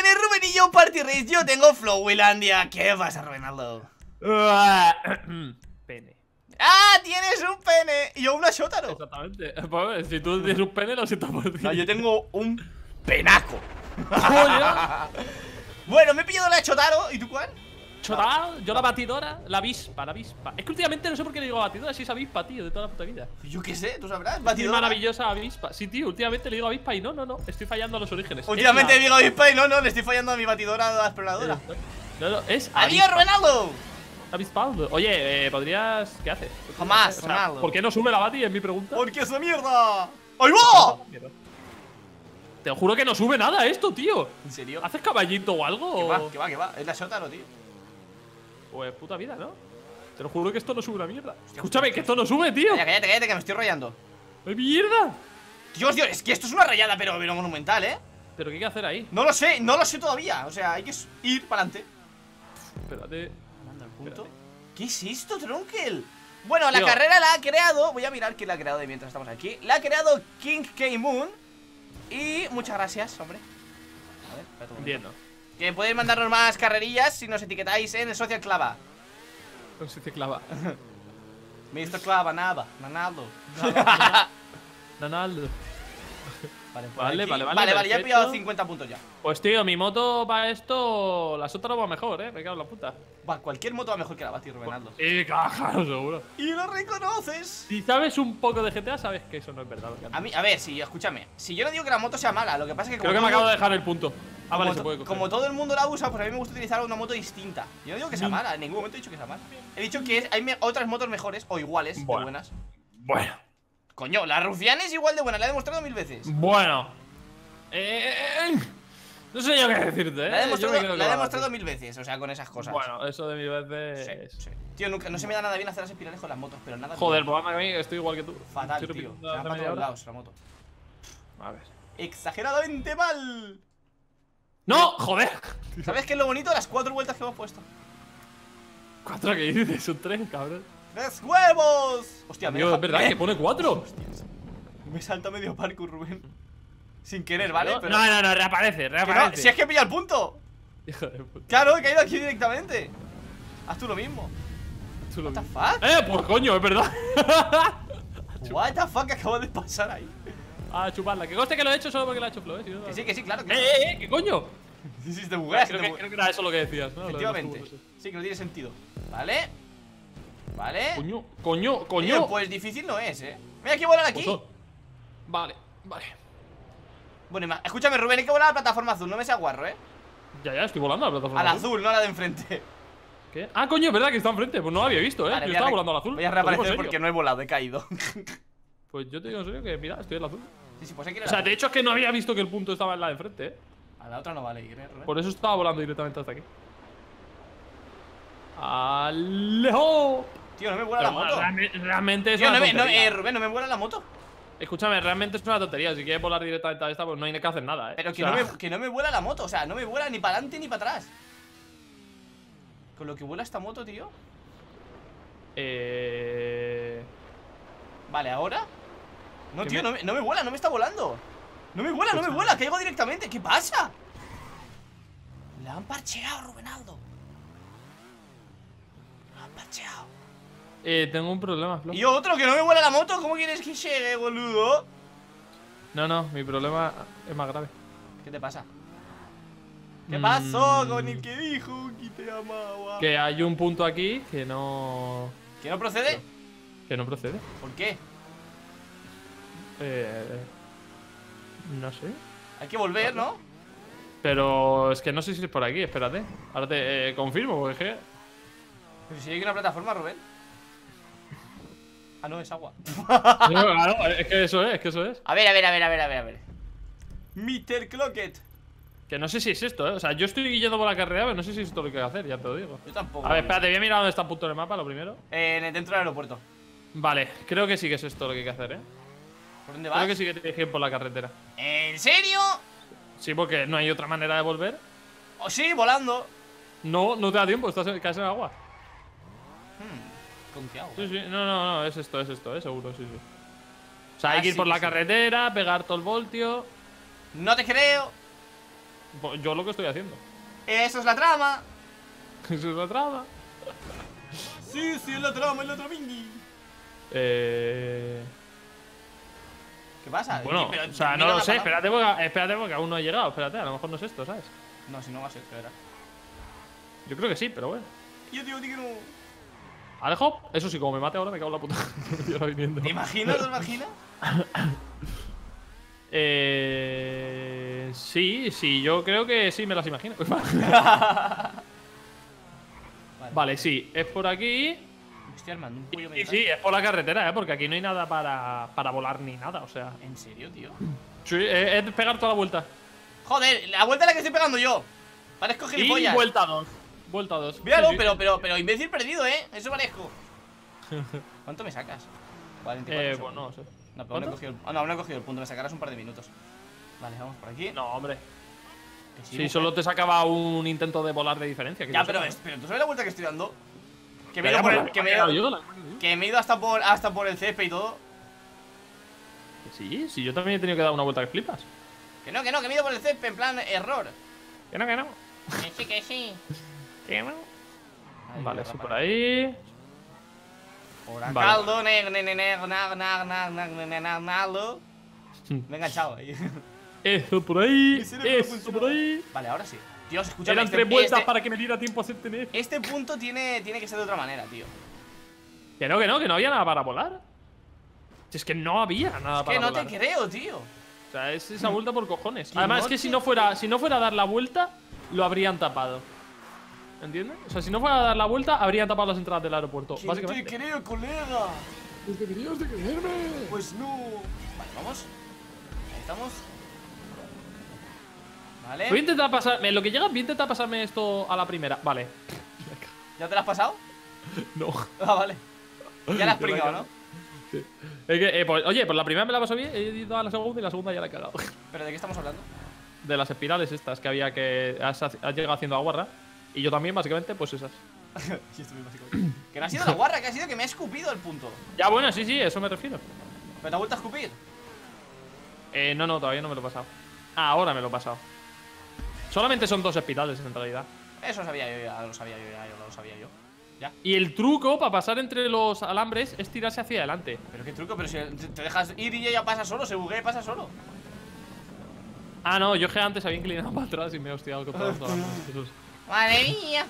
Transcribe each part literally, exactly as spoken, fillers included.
tiene Rubén y yo Party Race. Yo tengo Flowilandia. ¿Qué pasa, Rubenaldo? Pene. ¡Ah! Tienes un pene. Y yo una Shotaro. Exactamente. Pues, si tú tienes un pene, lo siento por ti. No, yo tengo un penaco. Joder. Bueno, me he pillado la Chotaro. ¿Y tú cuál? Chotaro, yo la batidora, la avispa, la avispa. Es que últimamente no sé por qué le digo batidora, si es avispa, tío, de toda la puta vida. Yo qué sé, tú sabrás. Qué Batidora. maravillosa avispa. Sí, tío, últimamente le digo avispa y no, no, no, estoy fallando a los orígenes. Últimamente Es la- digo avispa y no, no, le estoy fallando a mi batidora la exploradora. No, no, es ¡Adiós, avispa. Rubenaldo! Avispado. Oye, eh, ¿podrías...? ¿Qué haces? Jamás, O sea, Ronaldo. ¿por qué no sube la bati? Es mi pregunta. ¿Por qué esa mierda? ¡Ahí va! Mierda. Te juro que no sube nada esto, tío. ¿En serio? ¿Haces caballito o algo? Que o- va, que va, que va. Es la Shotaro, tío. Pues puta vida, ¿no? Te lo juro que esto no sube una mierda. Escúchame, que esto no sube, tío. Calla, cállate, cállate, que me estoy rayando. ¡Qué mierda! Dios, Dios, es que esto es una rayada, pero, pero monumental, ¿eh? ¿Pero qué hay que hacer ahí? No lo sé, no lo sé todavía. O sea, hay que ir para adelante. Espérate. Manda el punto. Espérate. ¿Qué es esto, Tronkel? Bueno, la Tío. carrera la ha creado. Voy a mirar quién la ha creado de mientras estamos aquí. La ha creado King K. Moon. Y muchas gracias, hombre. A ver, espérate un momento. Entiendo. Que podéis mandarnos más carrerillas si nos etiquetáis en el Social Clava. No sé si te clava. mister Clava, nada, Nanaldo. Nanaldo. Vale, por Vale, aquí. vale, vale, Vale, vale, ya he perfecto. pillado cincuenta puntos ya. Pues tío, mi moto para esto. La otra va mejor, eh. Me cago en la puta. Va, cualquier moto va mejor que la Bati, Rubenaldo. Y claro, seguro. Y lo reconoces. Si sabes un poco de G T A, sabes que eso no es verdad. lo que A mí, a ver, sí, escúchame. Si yo no digo que la moto sea mala, lo que pasa es que como Creo que me todo- acabo de dejar el punto. Ah, vale, como, se to- puede coger. como todo el mundo la usa, pues a mí me gusta utilizar una moto distinta. Yo no digo que sea Mm. mala, en ningún momento he dicho que sea mala. He dicho que es- hay me- otras motos mejores o iguales de Bueno. buenas. Bueno. Coño, la Rufián es igual de buena, la he demostrado mil veces. Bueno. Eh, no sé yo qué decirte, eh. La he Yo demostrado, me quedo la con he la demostrado Bati. mil veces, o sea, con esas cosas. Bueno, eso de mil veces. Sí, sí. Tío, nunca, no se me da nada bien hacer las espirales con las motos, pero nada Joder, bien. pues anda a mí que estoy igual que tú. Fatal, Estoy tío. repitiendo Se va hace para media todos hora. lados la moto. A ver. Exageradamente mal. ¡No! ¡Joder! ¿Sabes qué es lo bonito? Las cuatro vueltas que hemos puesto. ¿Cuatro que dices? Son tres, cabrón. ¡Tres huevos! Hostia, me Tío, deja- es verdad ¿Eh? que pone cuatro. Hostias. Me salta medio parkour, Rubén. Sin querer, ¿vale? No, Pero no, no, no, reaparece, que no, reaparece. si es que pilla el punto. Hijo de puta. Claro, he caído aquí directamente. Haz tú lo mismo. Tú lo What the mismo. fuck? Eh, pues coño, es verdad. What the fuck acaba de pasar ahí. A chuparla. Que conste que lo he hecho solo porque la ha hecho Flo, eh. Si no, Que sí, que sí, claro que Eh, eh, eh, ¿qué coño? sí. Sí, te bugueas, Creo te que, bugueas. creo que era eso lo que decías, ¿no? Lo de los Efectivamente. cubos, eso. Sí, que no tiene sentido. ¿Vale? ¿Vale? Coño, coño, Tío, coño. pues difícil no es, ¿eh? Mira, hay que volar aquí. Pues son. Vale, vale. Bueno, ima- escúchame, Rubén, hay que volar a la plataforma azul. No me seas guarro, ¿eh? Ya, ya, estoy volando a la plataforma. A la azul. azul, no a la de enfrente. ¿Qué? Ah, coño, es verdad que está enfrente. Pues no lo había visto, eh. Vale, Yo voy a estaba re- volando a la azul. Voy a Lo digo en reaparecer serio. porque no he volado, he caído. Pues yo te digo en serio que, mira, estoy en la azul. Sí, sí, pues hay que ir a O la sea, azul. de hecho es que no había visto que el punto estaba en la de enfrente, eh. A la otra no vale ir, ¿eh, Rubén? Por eso estaba volando directamente hasta aquí. ¡Alejo! Tío, no me vuela la Pero, moto. realme- realmente es Tío, una no me, no, tontería. eh, Rubén, no me vuela la moto. Escúchame, realmente es una tontería. Si quieres volar directamente a esta, pues no hay que hacer nada, eh. Pero O que, sea, no me, que no me vuela la moto, o sea, no me vuela ni para adelante ni para atrás. Con lo que vuela esta moto, tío. Eh... Vale, ¿ahora? No, ¿Qué tío, me- no me, no me vuela, no me está volando. No me vuela, no me vuela, caigo directamente. ¿Qué pasa? La han parcheado, Rubenaldo. La han parcheado. Eh, tengo un problema, Flo. Y otro, que no me vuela la moto. ¿Cómo quieres que llegue, boludo? No, no, mi problema es más grave. ¿Qué te pasa? ¿Qué Mm. pasó con el que dijo que te amaba? Que hay un punto aquí que no... ¿Que no procede? Que no procede. ¿Por qué? Eh... No sé. Hay que volver, ¿no? Pero es que no sé si es por aquí, espérate. Ahora te eh, confirmo, porque es que... Pero si hay una plataforma, Rubén. Ah, no, es agua. No, claro, es que eso es, es que eso es. A ver, a ver, a ver, a ver, a ver, a ver. mister Clocket. Que no sé si es esto, eh. O sea, yo estoy yendo por la carrera, pero no sé si es esto lo que hay que hacer, ya te lo digo. Yo tampoco. A ver, espérate, voy a mirar dónde está el punto del mapa, lo primero. Eh, dentro del aeropuerto. Vale, creo que sí que es esto lo que hay que hacer, eh. ¿Por dónde vas? Creo que sí que te dije por la carretera. ¿En serio? Sí, porque no hay otra manera de volver. ¿O sí, volando? No, no te da tiempo, estás en, caes en agua. Hmm, confiado. Sí, sí, no, no, no, es esto, es esto, eh, seguro, sí, sí. O sea, hay Ah, que ir sí, por la sí. carretera, pegar todo el voltio. No te creo. Pues yo lo que estoy haciendo. Eso es la trama. Eso es la trama. Sí, sí, es la trama, es la tramingui. Eh... ¿Qué pasa? Bueno, Pero, o sea, mira no lo una sé, palabra. espérate porque, espérate porque aún no he llegado, espérate, a lo mejor no es esto, ¿sabes? No, si no va a ser, espera. Yo creo que sí, pero bueno. Yo digo que no. ¿Alejo? Eso sí, como me mate ahora me cago en la puta. Yo ahora viniendo. ¿Te imaginas? ¿Te imaginas? Eh... Sí, sí, yo creo que sí me las imagino. Vale. Vale, sí, es por aquí. Me estoy armando un pollo Y mental. sí, es por la carretera, ¿eh? Porque aquí no hay nada para, para volar ni nada, o sea. ¿En serio, tío? Sí, es es pegar toda la vuelta. Joder, la vuelta a la que estoy pegando yo. Parezco Y gilipollas. vuelta dos. Vuelta dos. Míralo, Sí, sí. pero, pero, pero imbécil perdido, ¿eh? Eso parezco. ¿Cuánto me sacas? cuarenta y cuatro Eh, segundos. bueno, no sé. No, pero aún no he ¿Cuánto? cogido el, ah, no, aún no he cogido el punto. Me sacarás un par de minutos. Vale, vamos por aquí. No, hombre. Que sí, Sí, mujer. solo te sacaba un intento de volar de diferencia. Que Ya, yo pero, sé, es- pero tú sabes la vuelta que estoy dando. Que me he Ya, ido por ya, el, pero que la me he he ido, pegado yo, la he pegado yo. que me he ido hasta por, hasta por el césped y todo. Que Sí, sí, yo también he tenido que dar una vuelta que flipas. Que no, que no, que me he ido por el césped, en plan error. Que no, que no. Que sí, que sí. Que no. Ay, Vale, Dios, sí, Rafa. por ahí. Por Vale. Caldo, neg, neg, neg, neg, nag, nag, nag, nag, neg, neg, nag, naglo. Me he enganchado ahí. Eso por ahí. Mi cerebro no Eso funciona. por ahí. Vale, ahora sí. Dios, escúchame. Eran este- tres vueltas este- para que me diera tiempo a hacer tener. Este punto tiene, tiene que ser de otra manera, tío. Que no, que no, que no había nada para volar. Si es que no había nada Es para que no volar. te creo, tío. O sea, es esa vuelta por cojones. Que Además, no es que te si no fuera, si no fuera a dar la vuelta, lo habrían tapado. ¿Entiendes? O sea, si no fuera a dar la vuelta, habrían tapado las entradas del aeropuerto. Que no Básicamente. te creo, colega. Pues deberías de creerme. Pues no. Vale, vamos. Ahí estamos. Vale. Voy a intentar pasarme. Lo que llega, voy a intentar pasarme esto a la primera. Vale. ¿Ya te lo has pasado? No. Ah, vale. Ya la has Yo la he pringado, cagado. ¿no? Sí. Es que, eh, pues, oye, pues la primera me la pasó bien, he ido a la segunda y la segunda ya la he cagado. ¿Pero de qué estamos hablando? De las espirales estas que había que has, has llegado haciendo a guarra. Y yo también, básicamente, pues esas. Sí, estoy bien básico. Que no ha sido la guarra, que ha sido que me ha escupido el punto. Ya, bueno, sí, sí, eso me refiero. ¿Pero te ha vuelto a escupir? Eh, no, no, todavía no me lo he pasado. Ah, ahora me lo he pasado. Solamente son dos espirales en realidad. Eso sabía yo, ya lo sabía yo, ya yo lo sabía yo. Ya. Y el truco para pasar entre los alambres es tirarse hacia adelante. Pero qué truco, pero si te te dejas ir y ya pasa solo, se buguea y pasa solo. Ah, no, yo que antes había inclinado para atrás y me he hostiado con todos los alambres. Esos. Madre mía.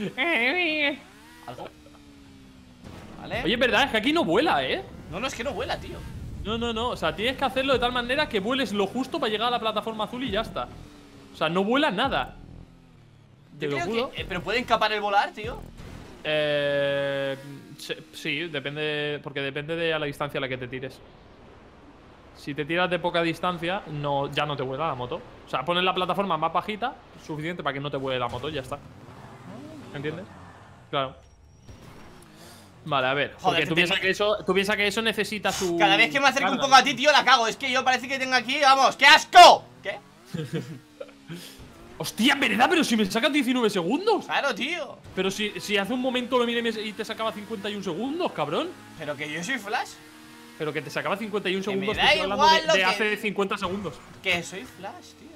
Algo. Vale. Oye, es verdad, es que aquí no vuela, ¿eh? No, no, es que no vuela, tío. No, no, no, o sea, tienes que hacerlo de tal manera que vueles lo justo para llegar a la plataforma azul y ya está. O sea, no vuela nada. Te Yo lo creo juro. que, eh, pero puede encapar el volar, tío. Eh, se- sí, depende, porque depende de a la distancia a la que te tires. Si te tiras de poca distancia, no, ya no te vuela la moto. O sea, pones la plataforma más bajita, suficiente para que no te vuele la moto, ya está. ¿Entiendes? Claro. Vale, a ver. Joder, Porque que tú te- piensas que eso, tú piensas que eso necesita su. Cada vez que me acerco un carga. poco a ti, tío, la cago. Es que yo parece que tengo aquí, vamos, ¡qué asco! ¿Qué? ¡Hostia, verdad! Pero si me sacas diecinueve segundos. Claro, tío. Pero si, si hace un momento lo miré y me- y te sacaba cincuenta y un segundos, cabrón. Pero que yo soy Flash. Pero que te sacaba cincuenta y un Que me segundos. da Te estoy hablando igual de, lo de que- hace cincuenta segundos. Que soy Flash, tío.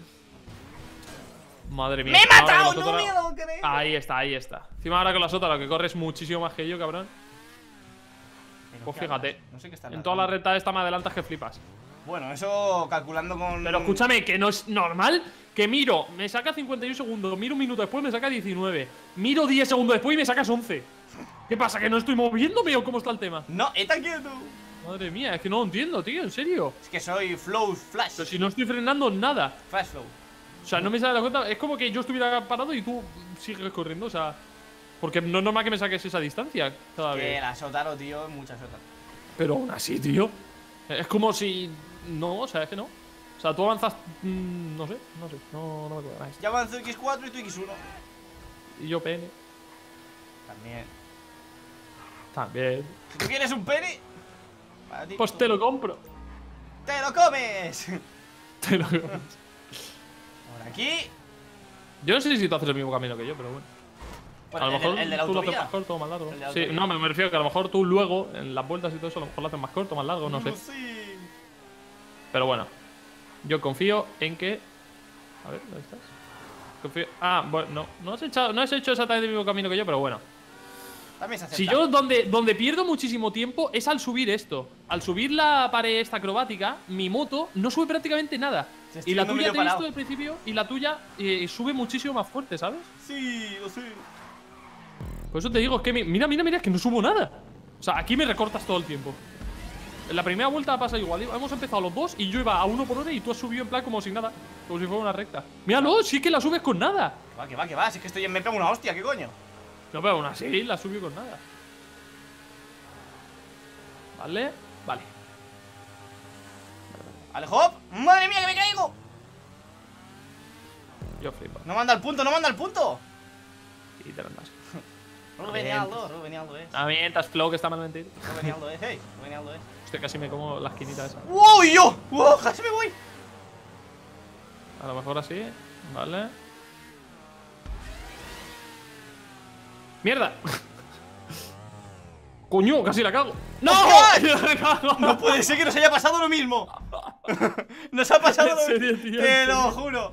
Madre mía. ¡Me he encima ahora matado! con ¡No las me otras- lo creo! Ahí está, ahí está. Encima ahora con las otras, lo que corres muchísimo más que yo, cabrón. Pero Pues ¿qué fíjate. hablas? No sé qué está En toda la hablando. recta esta me adelantas que flipas. Bueno, eso calculando con. Pero escúchame, que no es normal que miro, me saca cincuenta y un segundos, miro un minuto después, me saca diecinueve. Miro diez segundos después y me sacas once. ¿Qué pasa? ¿Que no estoy moviéndome o cómo está el tema? No, está quieto. Madre mía, es que no lo entiendo, tío, en serio. Es que soy Flow Flash. Pero si no estoy frenando nada. Flash Flow. O sea, no me sale la cuenta. Es como que yo estuviera parado y tú sigues corriendo, o sea. Porque no es normal que me saques esa distancia cada Que vez. la Sotaro, tío, es mucha Sotaro. Pero aún así, tío. Es como si. No, o sea, es que no. O sea, tú avanzas. mm, no sé, no sé. No, no me acuerdo. Ya avanzo equis cuatro y tú equis uno. Y yo pene. También. También. Si tú quieres un pene, para ti, Pues te lo compro. ¡te lo comes! Te lo compro. Por aquí. Yo no sé si tú haces el mismo camino que yo, pero bueno. Bueno, a lo el, mejor el, el de la tú lo haces autovía. más corto o más largo. El de la Sí, autovía. no, me me refiero que a lo mejor tú luego, en las vueltas y todo eso, a lo mejor lo haces más corto, más largo, no sé. Sí. Pero bueno, yo confío en que A ver, ¿dónde estás? Confío. Ah, bueno, no. No has, echado, no has hecho exactamente el mismo camino que yo, pero bueno. También se acepta. Si yo donde, donde pierdo muchísimo tiempo es al subir esto. Al subir la pared esta acrobática, mi moto no sube prácticamente nada. Y la tuya te he visto al principio y la tuya eh, sube muchísimo más fuerte, ¿sabes? Sí, lo sé. Por eso te digo, es que mi, mira, mira, mira, es que no subo nada. O sea, aquí me recortas todo el tiempo. En la primera vuelta pasa igual. Hemos empezado los dos y yo iba a uno por hora y tú has subido en plan como sin nada. Como si fuera una recta. Míralo, sí que la subes con nada. Que va, que va, que va. Si es que estoy en me pego una hostia, ¿qué coño? No, pero aún así la subió con nada. Vale, vale. ¡Ale, hop! ¡Madre mía, que me caigo! Yo flipo. No manda el punto, no manda el punto. Y te lo andas. Rubenialdo, Rubenialdo es. A mí estás flow que está mal mentir. Rubenialdo es, hey, Rubenialdo es. Hostia, casi me como la esquinita esa. ¡Wow! ¡Y yo! ¡Wow! ¡Casi me voy! A lo mejor así, vale. ¡Mierda! ¡Coño! ¡Casi la cago! ¡No! No puede ser que nos haya pasado lo mismo. Nos ha pasado lo serio, mismo. tío, Te lo juro.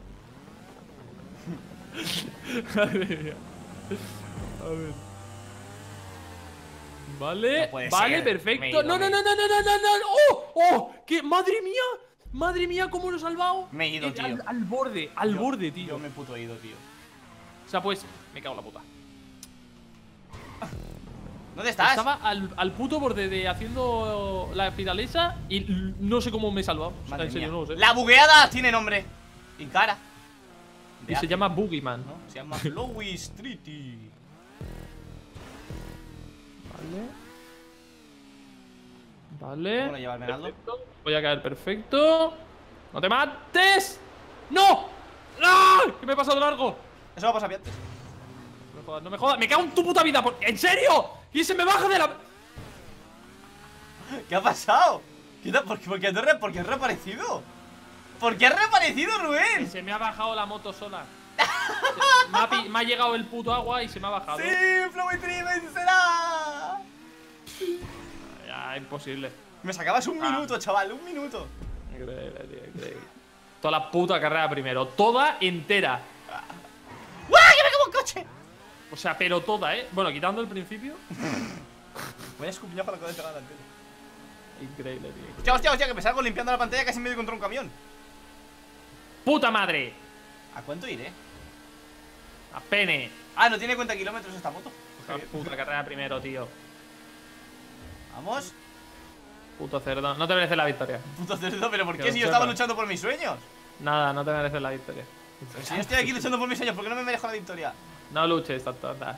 Madre mía. A ver. Vale, No puede vale, ser. perfecto. Me he No, ido, no, me no, he no, no, no, no, no. ¡Oh! ¡Oh! ¿Qué? ¡Madre mía! ¡Madre mía! ¿Cómo lo he salvado? Me he ido, Eh, tío. Al, al borde, al Yo- borde, tío. Yo me he puto ido, tío. O sea, pues, me cago en la puta. ¿Dónde estás? Estaba al, al puto borde de haciendo la espiralesa y l- no sé cómo me he salvado. O sea, Madre en serio, mía. no lo sé. La bugueada tiene nombre. Y cara. Y De se arte, llama Boogeyman. ¿no? Se llama Flowy Streety. Vale. Vale. ¿Cómo lo lleva el Menaldo? Perfecto. Voy a caer perfecto. ¡No te mates! ¡No! ¡No! ¿Qué me he pasado de largo? Eso va a pasar bien antes. No me jodas, no me jodas. ¡Me cago en tu puta vida! por- ¿En serio? ¡Y se me baja de la... ¿Qué ha pasado? ¿Qué te- ¿Por qué, por qué has re- por qué has reaparecido? ¿Por qué has reaparecido, Rubén? Se me ha bajado la moto sola. Se- me, ha, pi- me ha llegado el puto agua y se me ha bajado. ¡Sí! ¡Flowy Streety vencerá! Ya, imposible. Me sacabas un Ah. minuto, chaval, un minuto. Increíble, tío, increíble. Toda la puta carrera primero. Toda entera. ¡Guau! ¡Que me como un coche! O sea, pero toda, ¿eh? Bueno, quitando el principio. Voy a escupir para poder pegar la tele. Increíble, tío. Hostia, hostia, hostia, que me salgo limpiando la pantalla casi me doy contra un camión. ¡Puta madre! ¿A cuánto iré? ¡A pene! Ah, no tiene cuenta de kilómetros esta moto. La puta carrera primero, tío. Vamos. Puto cerdo. No te mereces la victoria. Puto cerdo, pero ¿por Que qué lo si yo estaba sepas. luchando por mis sueños? Nada, no te mereces la victoria. Pero si yo estoy aquí luchando por mis sueños, ¿por qué no me merezco la victoria? No luches tanto, anda.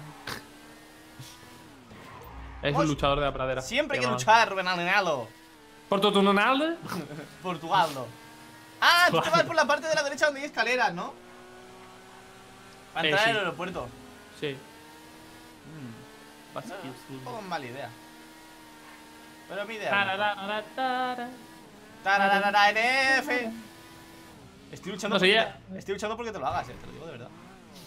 Es Vamos. un luchador de la pradera. Siempre hay que Qué mal. luchar, Rubén Alenalo. ¿Por tu tunal? Portugaldo. Ah, tú te vas por la parte de la derecha donde hay escaleras, ¿no? Para Eh, entrar sí. al aeropuerto. Sí. Mm, Vas- no, un poco mala idea. Pero mi idea. Tararara. Tararara, N F. Estoy luchando No sé, porque ya. te, Estoy luchando porque te lo hagas, eh, te lo digo de verdad.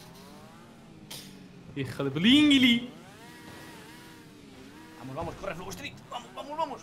Hija de blingili. Vamos, vamos, corre, Flow Street. Vamos, vamos, vamos.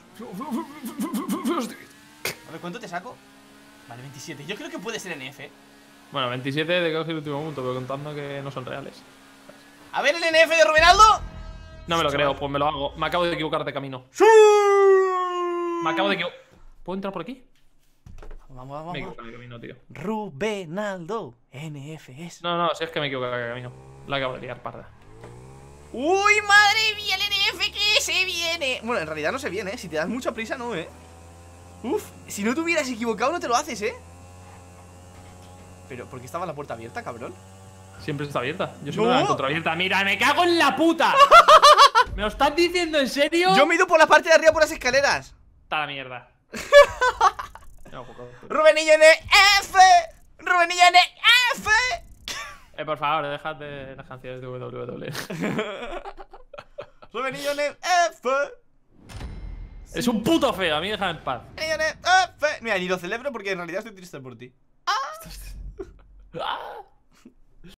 A ver, ¿cuánto te saco? Vale, veintisiete. Yo creo que puede ser N F. Bueno, veintisiete de que es el último punto, pero contando que no son reales. A ver, el N F de Rubenaldo. No me lo creo, pues me lo hago. Me acabo de equivocar de camino. ¡Sí! Me acabo de equivocar. ¿Puedo entrar por aquí? Vamos, vamos, Me he vamos. equivocado de camino, tío. Rubenaldo. N F es. No, no, si es que me he equivocado de camino. La acabo de liar, parda. ¡Uy, madre mía, el N F que se viene! Bueno, en realidad no se viene, ¿eh? Si te das mucha prisa, no, ¿eh? Uf, si no te hubieras equivocado, no te lo haces, ¿eh? Pero, ¿por qué estaba la puerta abierta, cabrón? Siempre está abierta. Yo siempre No. la encuentro abierta. ¡Mira, me cago en la puta! ¿Me lo estás diciendo en serio? Yo me he ido por la parte de arriba por las escaleras. Está la mierda. No, poco. Rubenillo N F. Rubenillo N F. Eh, por favor, dejad de las canciones de W W E. Rubenillo N F. Es un puto feo, a mí déjame en paz. Rubenillo N F. Mira, ni lo celebro porque en realidad estoy triste por ti. Ah.